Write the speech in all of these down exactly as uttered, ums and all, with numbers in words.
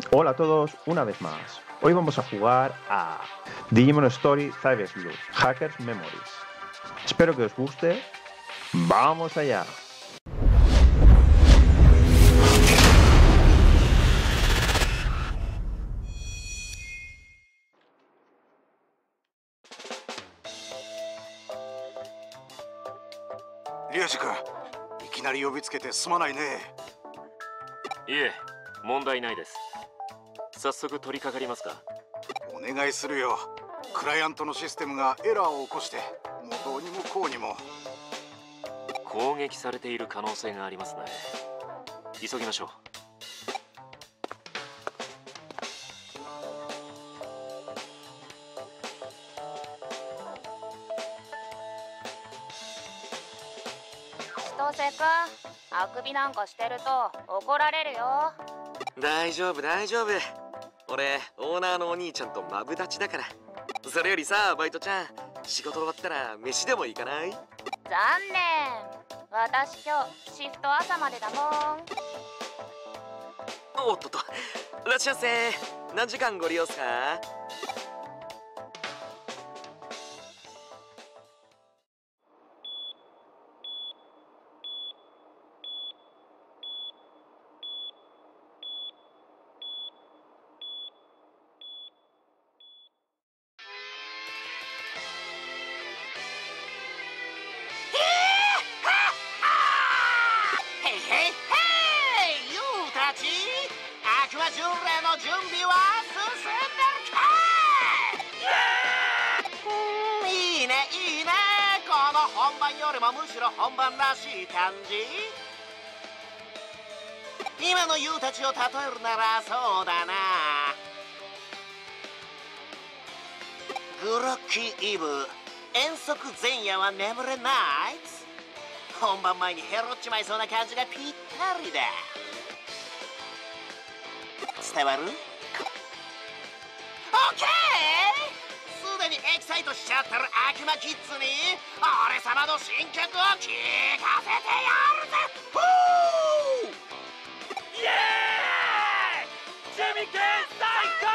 Hola a todos, una vez más. Hoy vamos a jugar a Digimon Story Cyber Sleuth Hackers Memories. Espero que os guste. ¡Vamos allá! Ryuji君、いきなり呼びつけてすまないね。 いえ、問題ないです。早速取り掛かりますか。 お願いするよ。クライアントのシステムがエラーを起こして、もうどうにもこうにも。 攻撃されている可能性がありますね。急ぎましょう。 千歳くん、あくびなんかしてると怒られるよ。 大丈夫大丈夫。俺オーナーのお兄ちゃんとマブダチだから。それよりさ、バイトちゃん、仕事終わったら飯でも行かない？ 残念、私今日シフト朝までだもん。 おっとっと、いらっしゃいませ。何時間ご利用っすか？ 巡礼の準備は進んでるかい？うん、いいねいいね。この本番よりもむしろ本番らしい感じ。今のユウたちを例えるならそうだな。グロッキーイブ、遠足前夜は眠れない。本番前にヘロっちまいそうな感じがぴったりだ。伝わる？ オーケー！ すでにエキサイトしちゃってる悪魔キッズに俺様の新曲を聴かせてやるぜ。フー！イエーイ！ジェミケン最高！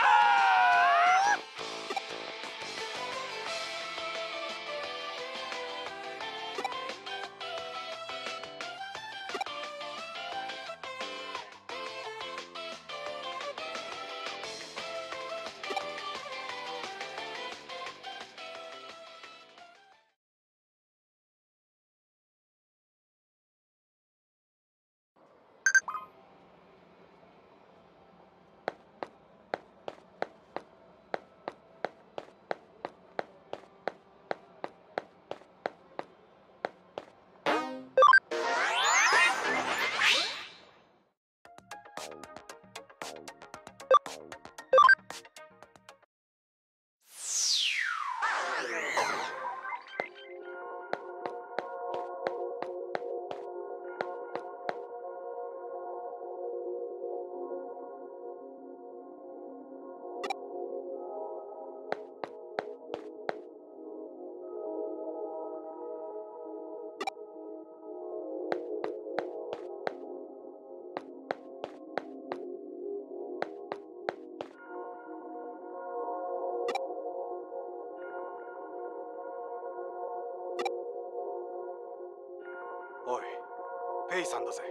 おい、ペイさんだぜ。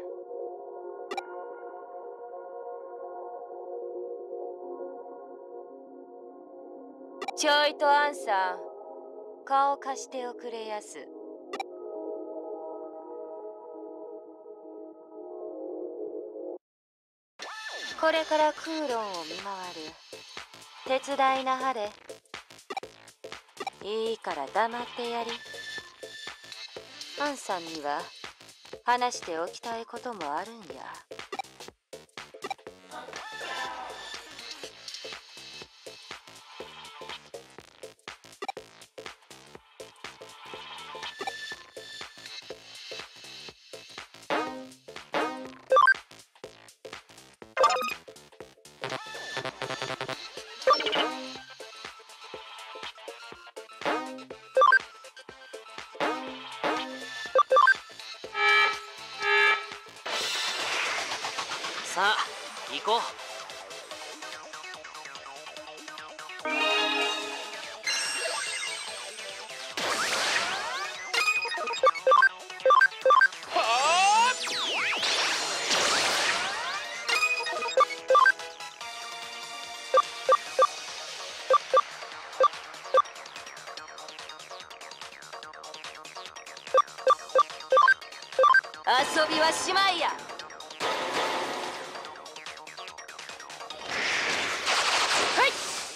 ちょいとアンさん、顔貸しておくれやす。これからクーロンを見回る。手伝いなはれ。いいから黙ってやり。アンさんには話しておきたいこともあるんや。 さあ行こう。 はしまいや。はい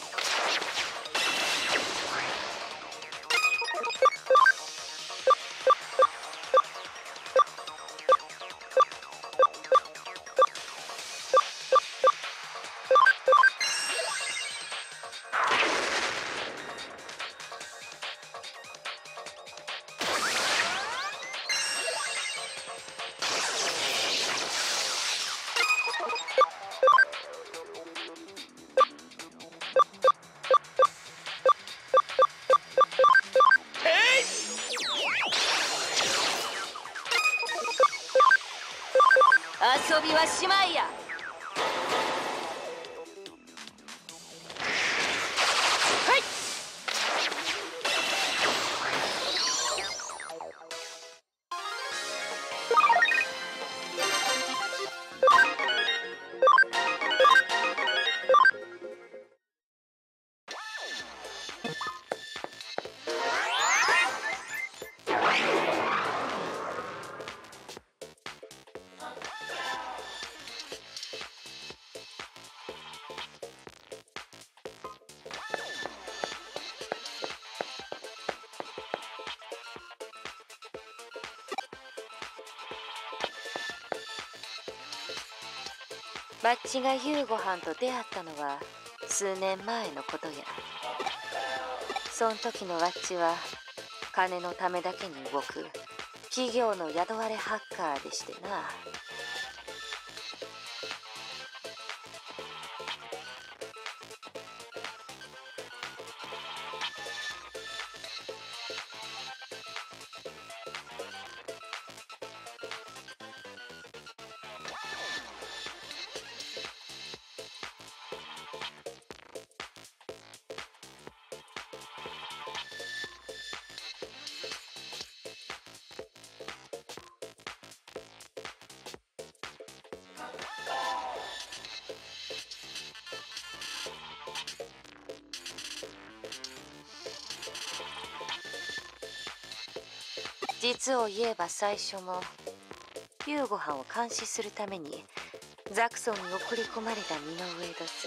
遊びはしまいや。はいバッチがユウゴハンと出会ったのは数年前のことや。そん時のワッチは金のためだけに動く企業の雇われハッカーでしてな。実を言えば最初もユウゴハンを監視するためにザクソンに送り込まれた身の上どす。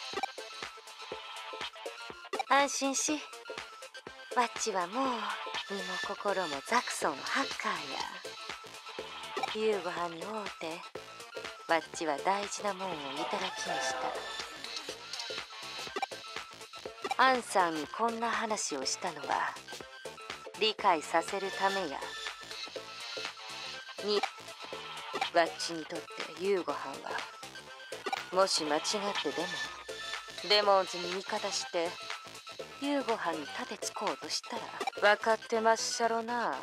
安心し、ワッチはもう身も心もザクソンのハッカーや。ユウゴハンに会うてワッチは大事なもんをいただきにした。アンさんにこんな話をしたのは理解させるためや。にワッチにとってユウゴハンはもし間違ってでもデモンズに味方してユウゴハンに立てつこうとしたら分かってまっしゃろな。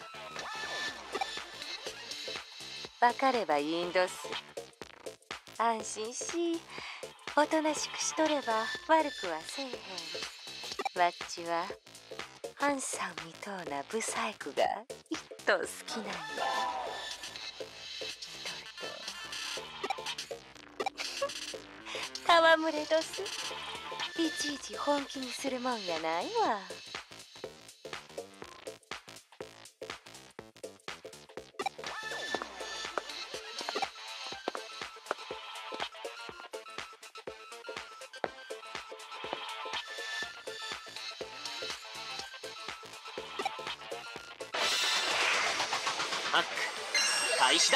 分かればいいんどす。安心し、おとなしくしとれば悪くはせえへん。ワッチはハンサンみとうなブサイクがいっと好きなんや。戯れどす。いちいち本気にするもんやないわ。 ハック開始だ。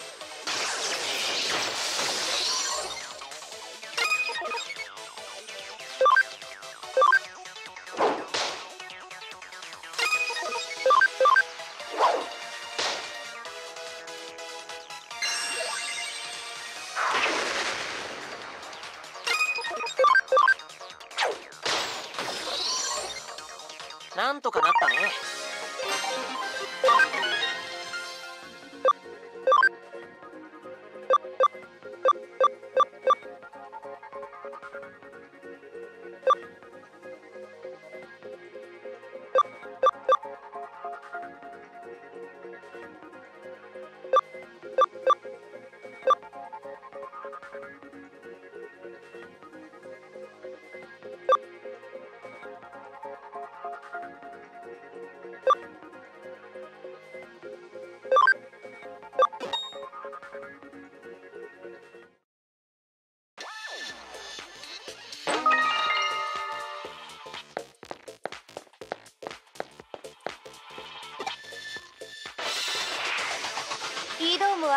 なんとかなったね。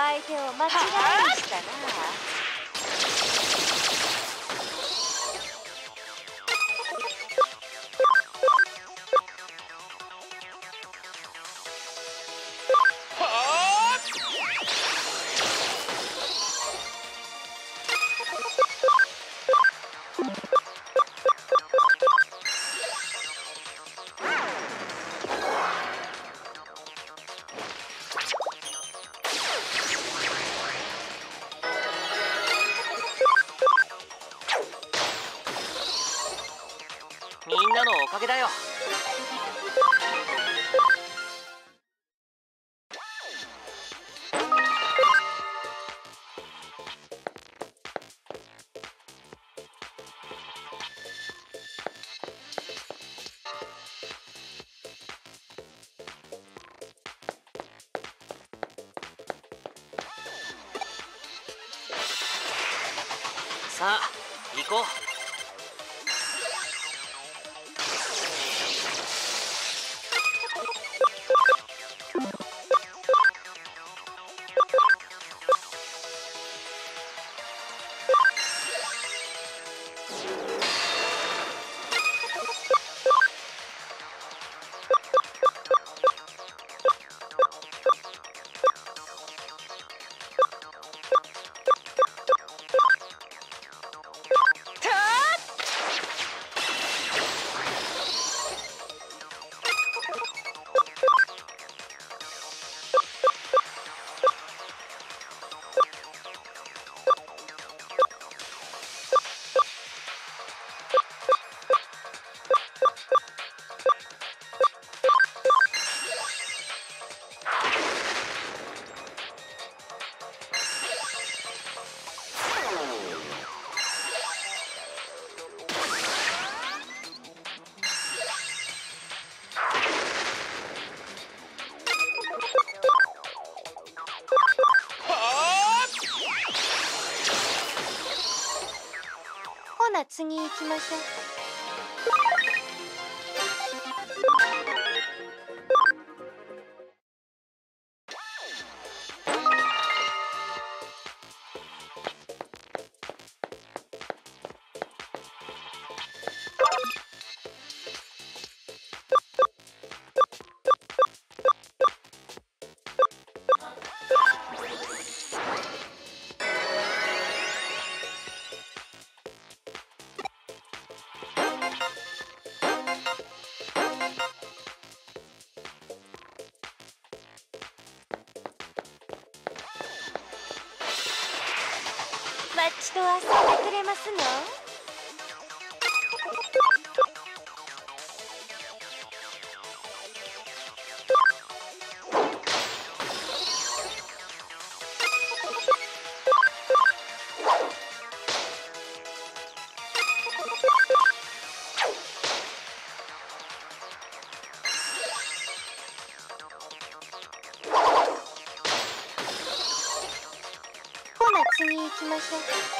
相手を間違いにしたな。 みんなのおかげだよ。さあ行こう。 ほな次行きましょう。マッチと遊んでくれますの？ほな次行きましょう。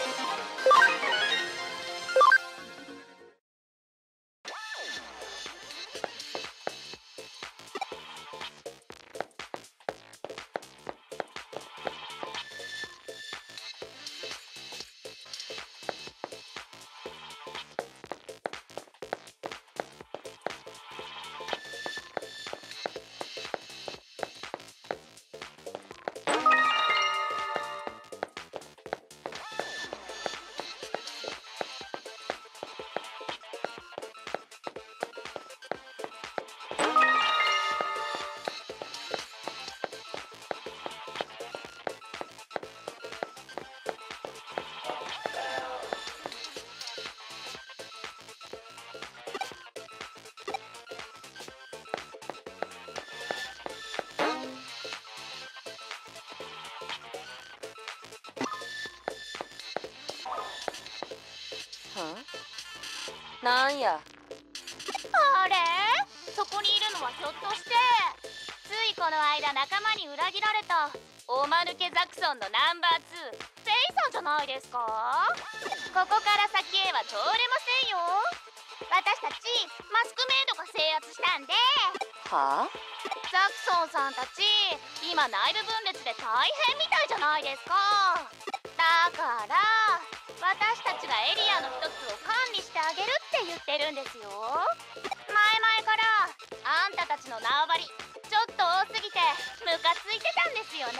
なんや。 あれ、そこにいるのはひょっとして、ついこの間仲間に裏切られたおまぬけザクソンのナンバーツー、フェイさんじゃないですか？ここから先へは通れませんよ。私たちマスクメイドが制圧したんで。 はあ？ ザクソンさんたち今内部分裂で大変みたいじゃないですか。だから私たちがエリアの一つを管理してあげるって言ってるんですよ。前々からあんたたちの縄張りちょっと多すぎてムカついてたんですよね。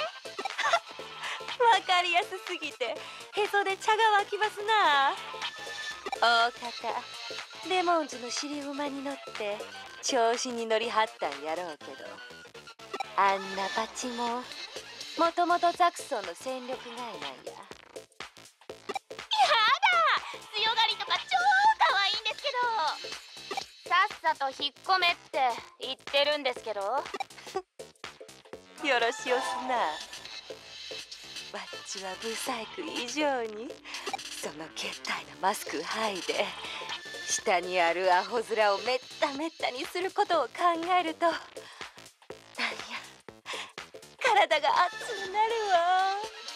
わかりやすすぎてへそで茶が湧きますな。大方レモンズの尻馬に乗って調子に乗りはったんやろうけど、あんなバチももともとザクソンの戦力外なんや。 やだ、強がりとか超可愛いんですけど、さっさと引っ込めって言ってるんですけど。 よろしおすな。わっちはブサイク以上にそのけったいなマスク剥いで下にあるアホ面をめっためったにすることを考えると、なんや体が熱くなるわ。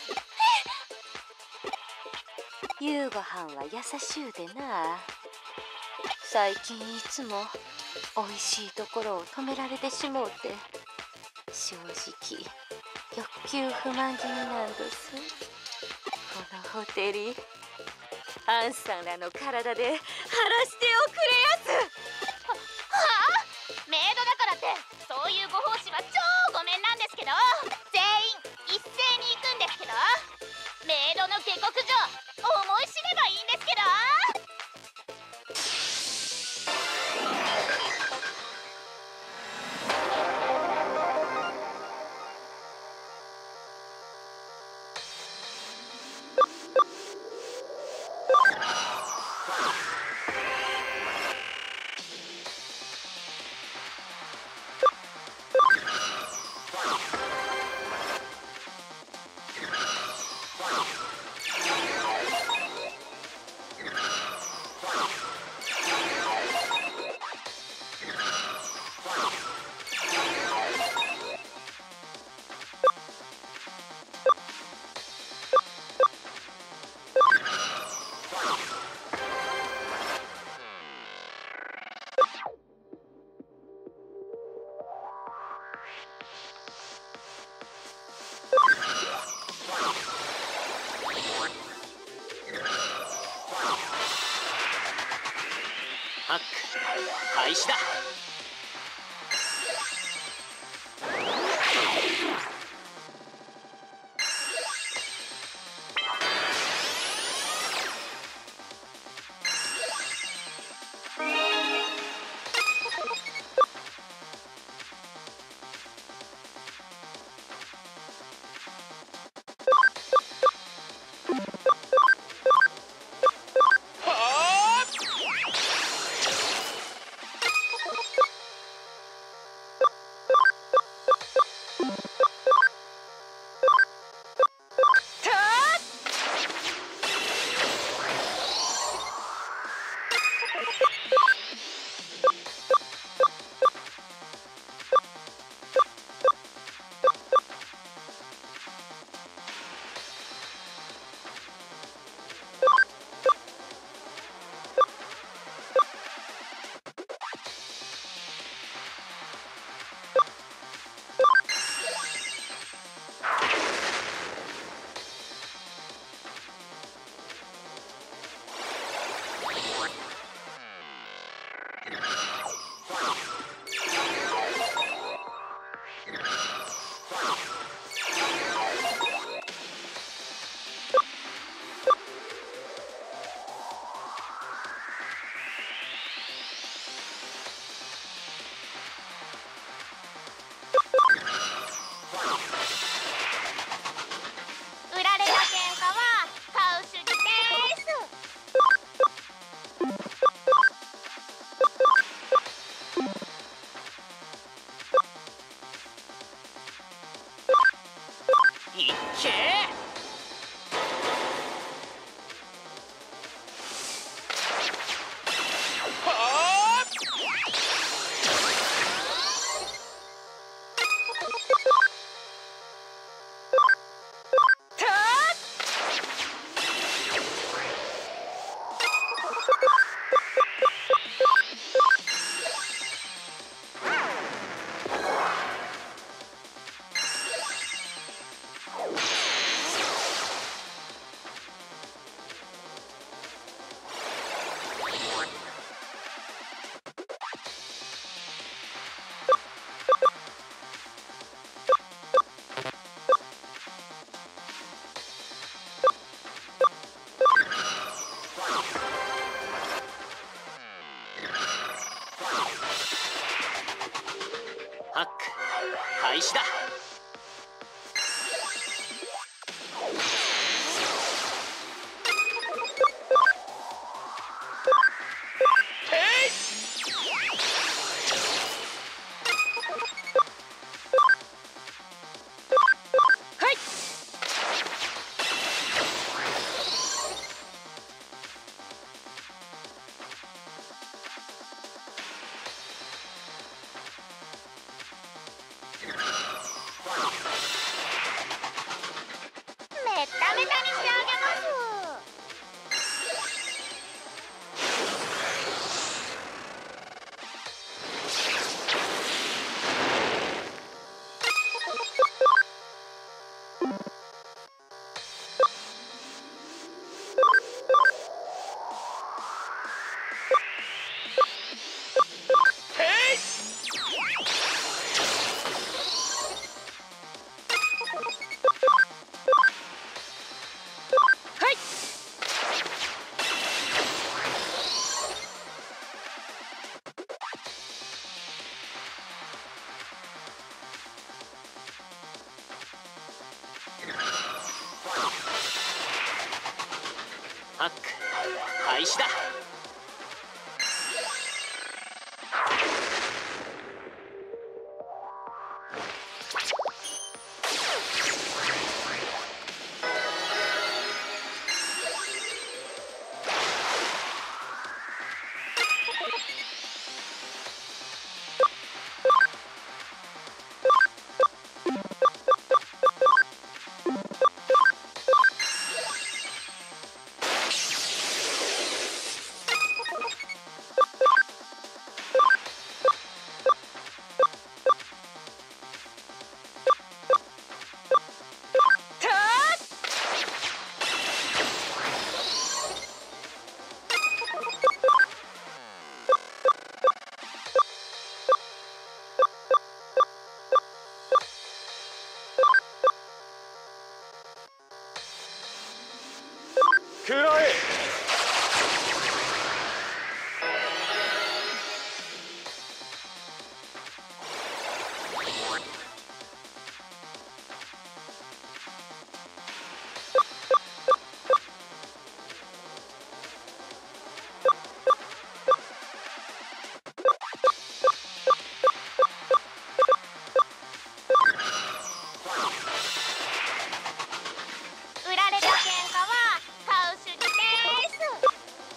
夕ごはんは優しゅうでな。最近いつもおいしいところを止められてしもうて、正直欲求不満気味なんです。このホテリアンさんらの体で晴らしておくれやす。 はあ？メイドだからってそういうご奉仕は超ごめんなんですけど、全員一斉に行くんですけど、メイドの下克上思い知ればいいんですけど。 ハック開始だ。 開始だ。 メタメタにしてあげます。 ハック開始だ。 食らえ。 売られた喧嘩は買う主義です。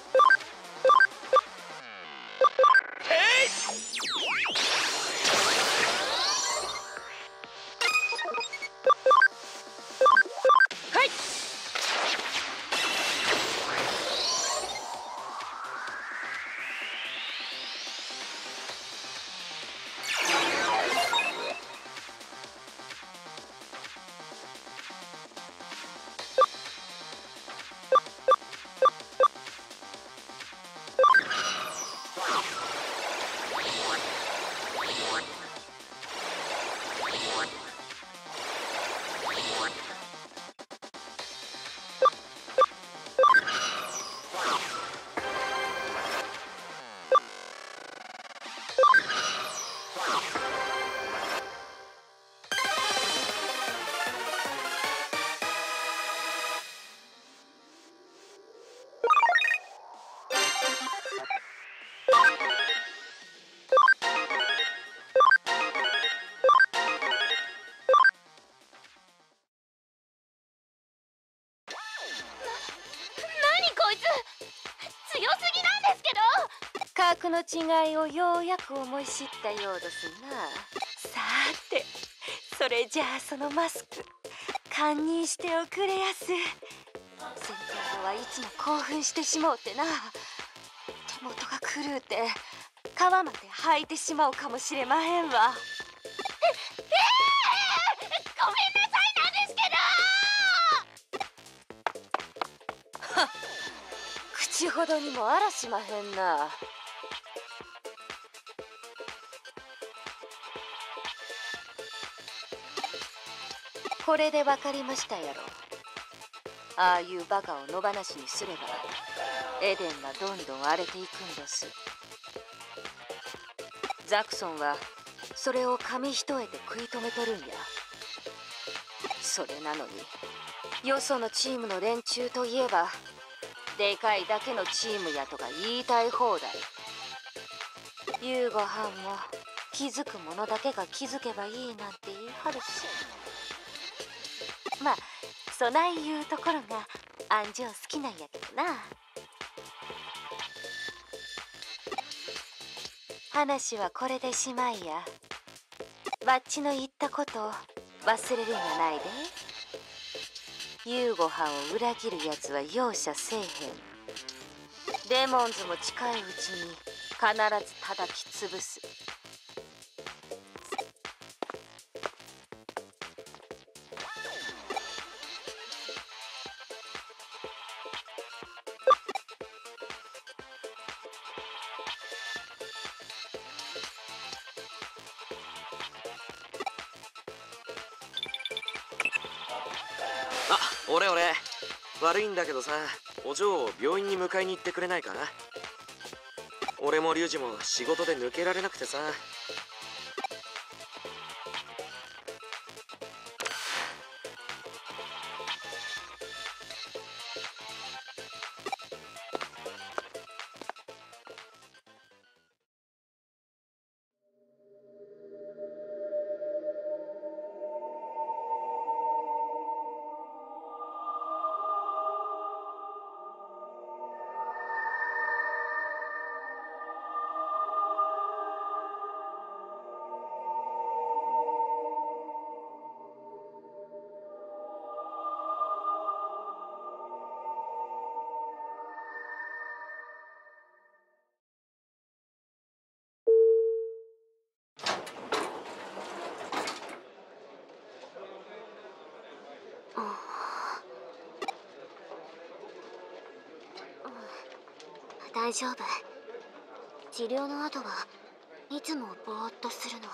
何こいつ強すぎなんですけど。 格の違いをようやく思い知ったようですな。さーて、それじゃあそのマスク堪忍しておくれやす。先輩はいつも興奮してしもうてな、手元が狂うて皮まで履いてしまうかもしれまへんわ。 ええー、ごめんなさいなんですけど。 口ほどにもあらしまへんな。これで分かりましたやろ。ああいうバカを野放しにすればエデンはどんどん荒れていくんです。ザクソンはそれを紙一重で食い止めとるんや。それなのによそのチームの連中といえばでかいだけのチームやとか言いたい放題。夕ごはんも気づく者だけが気づけばいいなんて言い張るし、まあそないいうところが安城好きなんやけどな。話はこれでしまいや。わっちの言ったことを忘れるんやないで。夕ごはんを裏切るやつは容赦せえへん。デモンズも近いうちに必ず叩き潰す。 俺俺悪いんだけどさ、お嬢を病院に迎えに行ってくれないか。俺もリュウジも仕事で抜けられなくてさ。 大丈夫。治療の後はいつもぼーっとするの。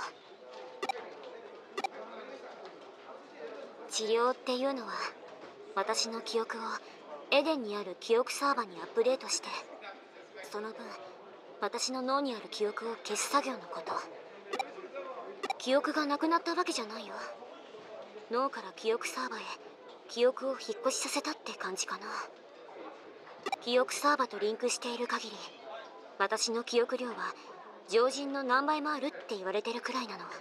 治療っていうのは私の記憶をエデンにある記憶サーバーにアップデートして、その分私の脳にある記憶を消す作業のこと。記憶がなくなったわけじゃないよ。脳から記憶サーバーへ記憶を引っ越しさせたって感じかな。記憶サーバーとリンクしている限り、私の記憶量は常人の何倍もあるって言われてるくらいなの。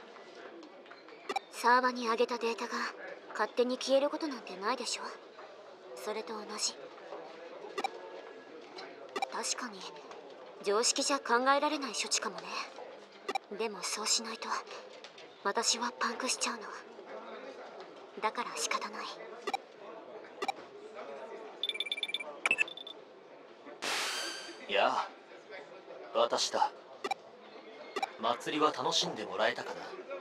サーバーに上げたデータが勝手に消えることなんてないでしょ。それと同じ。確かに常識じゃ考えられない処置かもね。でもそうしないと私はパンクしちゃうの。だから仕方ない。 やあ、私だ。祭りは楽しんでもらえたかな。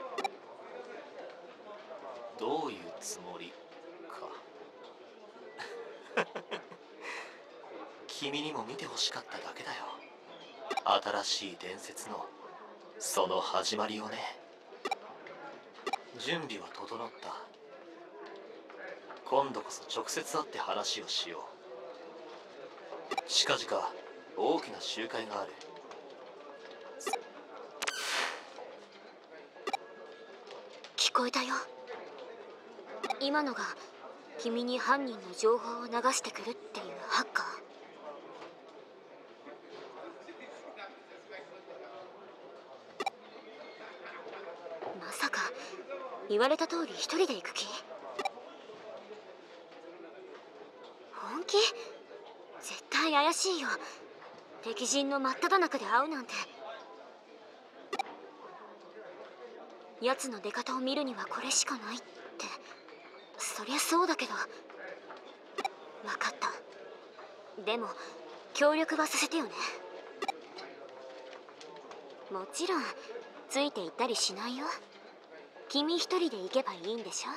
どういうつもりか。君にも見てほしかっただけだよ。新しい伝説のその始まりをね。準備は整った。今度こそ直接会って話をしよう。近々大きな集会がある。 聞こえたよ。今のが君に犯人の情報を流してくるっていうハッカー。まさか言われた通り一人で行く気？本気？絶対怪しいよ。敵陣の真っ只中で会うなんて。奴の出方を見るにはこれしかないって。そりゃそうだけど。分かった。でも協力はさせてよね。もちろんついていったりしないよ。君一人で行けばいいんでしょ。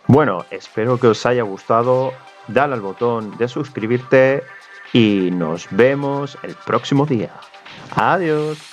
Bueno, espero que os haya gustado. Dale al botón de suscribirte y nos vemos el próximo día. Adiós.